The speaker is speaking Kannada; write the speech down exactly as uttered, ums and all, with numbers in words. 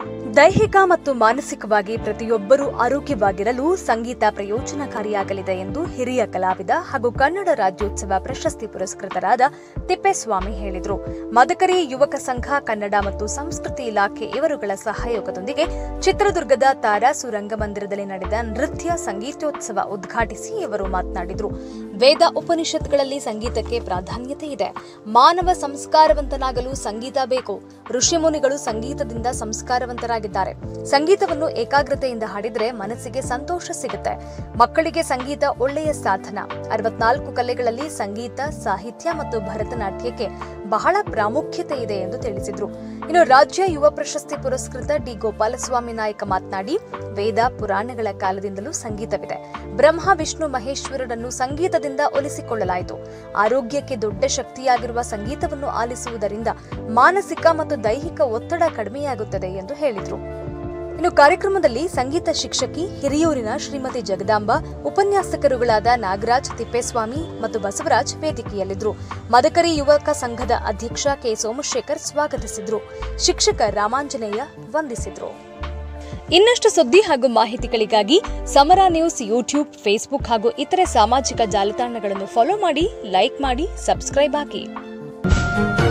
ದೈಹಿಕ ಮತ್ತು ಮಾನಸಿಕವಾಗಿ ಪ್ರತಿಯೊಬ್ಬರೂ ಆರೋಗ್ಯವಾಗಿರಲು ಸಂಗೀತ ಪ್ರಯೋಜನಕಾರಿಯಾಗಲಿದೆ ಎಂದು ಹಿರಿಯ ಕಲಾವಿದ ಹಾಗೂ ಕನ್ನಡ ರಾಜ್ಯೋತ್ಸವ ಪ್ರಶಸ್ತಿ ಪುರಸ್ಕೃತರಾದ ತಿಪ್ಪೇಸ್ವಾಮಿ ಹೇಳಿದರು. ಮದಕರಿ ಯುವಕ ಸಂಘ, ಕನ್ನಡ ಮತ್ತು ಸಂಸ್ಕೃತಿ ಇಲಾಖೆ ಇವರುಗಳ ಸಹಯೋಗದೊಂದಿಗೆ ಚಿತ್ರದುರ್ಗದ ತಾರಾಸು ರಂಗಮಂದಿರದಲ್ಲಿ ನಡೆದ ನೃತ್ಯ ಸಂಗೀತೋತ್ಸವ ಉದ್ಘಾಟಿಸಿ ಇವರು ಮಾತನಾಡಿದರು. ವೇದ ಉಪನಿಷತ್ಗಳಲ್ಲಿ ಸಂಗೀತಕ್ಕೆ ಪ್ರಾಧಾನ್ಯತೆ ಇದೆ. ಮಾನವ ಸಂಸ್ಕಾರವಂತನಾಗಲು ಸಂಗೀತ ಬೇಕು. ಋಷಿಮುನಿಗಳು ಸಂಗೀತದಿಂದ ಸಂಸ್ಕಾರವಂತರಾಗಿದ್ದಾರೆ. ಸಂಗೀತವನ್ನು ಏಕಾಗ್ರತೆಯಿಂದ ಹಾಡಿದರೆ ಮನಸ್ಸಿಗೆ ಸಂತೋಷ ಸಿಗುತ್ತೆ. ಮಕ್ಕಳಿಗೆ ಸಂಗೀತ ಒಳ್ಳೆಯ ಸಾಧನ. ಅರವತ್ನಾಲ್ಕು ಕಲೆಗಳಲ್ಲಿ ಸಂಗೀತ, ಸಾಹಿತ್ಯ ಮತ್ತು ಭರತನಾಟ್ಯಕ್ಕೆ ಬಹಳ ಪ್ರಾಮುಖ್ಯತೆ ಇದೆ ಎಂದು ತಿಳಿಸಿದರು. ಇನ್ನು ರಾಜ್ಯ ಯುವ ಪ್ರಶಸ್ತಿ ಪುರಸ್ಕೃತ ಡಿ ಗೋಪಾಲಸ್ವಾಮಿ ನಾಯಕ ಮಾತನಾಡಿ, ವೇದ ಪುರಾಣಗಳ ಕಾಲದಿಂದಲೂ ಸಂಗೀತವಿದೆ. ಬ್ರಹ್ಮ, ವಿಷ್ಣು, ಮಹೇಶ್ವರರನ್ನು ಸಂಗೀತದಿಂದ ಒಲಿಸಿಕೊಳ್ಳಲಾಯಿತು. ಆರೋಗ್ಯಕ್ಕೆ ದೊಡ್ಡ ಶಕ್ತಿಯಾಗಿರುವ ಸಂಗೀತವನ್ನು ಆಲಿಸುವುದರಿಂದ ಮಾನಸಿಕ ಮತ್ತು ದೈಹಿಕ ಒತ್ತಡ ಕಡಿಮೆಯಾಗುತ್ತದೆ ಎಂದು ಹೇಳಿದರು. ಇನ್ನು ಕಾರ್ಯಕ್ರಮದಲ್ಲಿ ಸಂಗೀತ ಶಿಕ್ಷಕಿ ಹಿರಿಯೂರಿನ ಶ್ರೀಮತಿ ಜಗದಾಂಬ, ಉಪನ್ಯಾಸಕರುಗಳಾದ ನಾಗರಾಜ್, ತಿಪ್ಪೇಸ್ವಾಮಿ ಮತ್ತು ಬಸವರಾಜ್ ವೇದಿಕೆಯಲ್ಲಿದ್ದರು. ಮದಕರಿ ಯುವಕ ಸಂಘದ ಅಧ್ಯಕ್ಷ ಕೆ ಸೋಮಶೇಖರ್ ಸ್ವಾಗತಿಸಿದರು. ಶಿಕ್ಷಕ ರಾಮಾಂಜನೇಯ ವಂದಿಸಿದರು. ಇನ್ನಷ್ಟು ಸುದ್ದಿ ಹಾಗೂ ಮಾಹಿತಿಗಳಿಗಾಗಿ ಸಮರ ನ್ಯೂಸ್ ಯೂಟ್ಯೂಬ್, ಫೇಸ್ಬುಕ್ ಹಾಗೂ ಇತರೆ ಸಾಮಾಜಿಕ ಜಾಲತಾಣಗಳನ್ನು ಫಾಲೋ ಮಾಡಿ, ಲೈಕ್ ಮಾಡಿ, ಸಬ್ಸ್ಕ್ರೈಬ್ ಆಗಿ.